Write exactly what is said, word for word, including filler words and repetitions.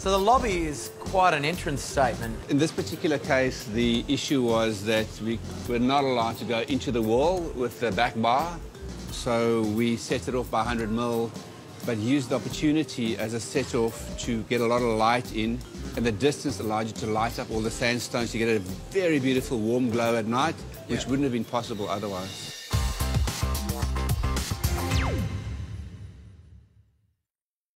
So the lobby is quite an entrance statement. In this particular case, the issue was that we were not allowed to go into the wall with the back bar, so we set it off by one hundred mil, but used the opportunity as a set-off to get a lot of light in, and the distance allowed you to light up all the sandstones to get a very beautiful warm glow at night, which yeah. wouldn't have been possible otherwise.